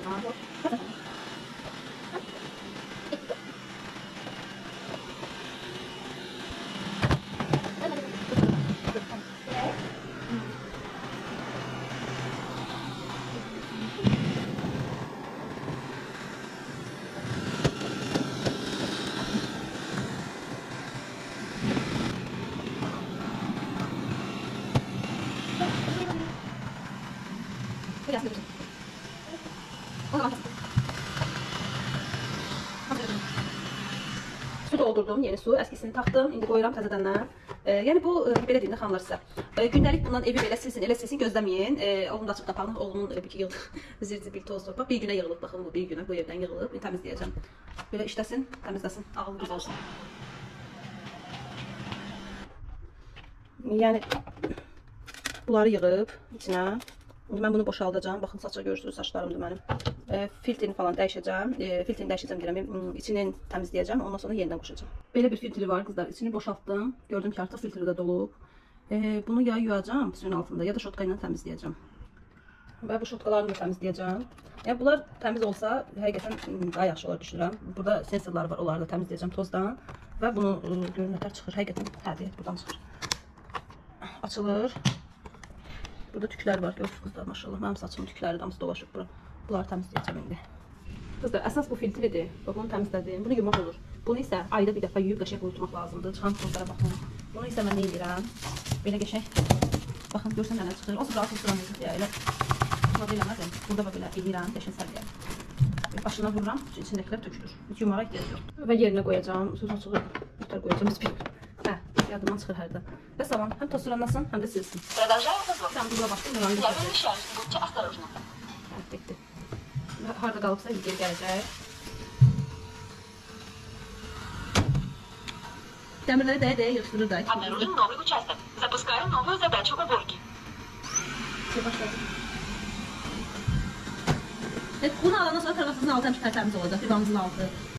Su doldurdum, yeni su, əskisini taxdım, indi qoyuram təzədəndən. Yəni bu, belə deyim də xanımlar sizə. Gündəlik bundan evi belə silsin, gözləməyin. Oğlum da açıb tapalım, oğlumun bir iki yıl zirci bir toz torpaq. Bir günə yığılıb, baxın bu bir günə bu evdən yığılıb, təmizləyəcəm. Belə işləsin, təmizləsin, ağıl güz olsun. Yəni, bunları yığıb içinə. Mən bunu boşaldacağım. Baxın, saça görürsünüz, saçlarımdır mənim. Filtrini falan dəyişəcəm. Filtrini dəyişəcəm deyirəm. İçini təmizləyəcəm. Ondan sonra yenidən qoşacağım. Belə bir filtri var qızlar. İçini boşaltdım. Gördüm ki, artıq filtri də dolub. Bunu ya yuyacağım suyun altında ya da şotka ilə təmizləyəcəm. Və bu şotkalarını da təmizləyəcəm. Yəni bunlar təmiz olsa, həqiqətən daha yaxşı olar düşünürəm. Burada sensorlar var, onları da təmizləyəcəm tozdan. Və bunu görünətlər çıxır. Həqiqətən hədiyyət buradan çıxır. Açılır. Burada tüklər var, görürsünüz qızlar, maşallah. Mənim saçımın tükləri damısı dolaşıb bura. Bunları təmizləyəcəm indi. Qızlar, əsas bu filtridir. Bunu təmizlədim. Bunu yumaq olur. Bunu isə ayda bir dəfə yuyub qəşəng qurutmaq lazımdır. Çıxan tozlara baxın. Bunu isə mən nə edirəm? Belə qəşəng. Baxın, görsən nələr çıxır. O sıra sıramıyıq ya, elə. Buna eləmədim. Burada belə edirəm, qəşəng səviyyəm. Başına vururam, içindəkilər tökülür. Heç yumağa ehtiyac yoxdur. Və yerinə qoyacağım. Söz açığı yutar qoyacağım. Biz bilmiyorum. Yadımdan çıxır hər də. Və salam, həm tosuranlasın, həm də silsin. Sən buna baxdın, Будьте осторожны. Bitdi. Harada qalıbsa geri gələcək. Dəmirləri dəyə-dəyə yığışdırır da. Обнаружен новый участок. Запускаю новую задачу уборки. Başladı. Bunu alandan sonra tərəfimizin altı həmişə tərtəmiz olacaq, divanımızın altı.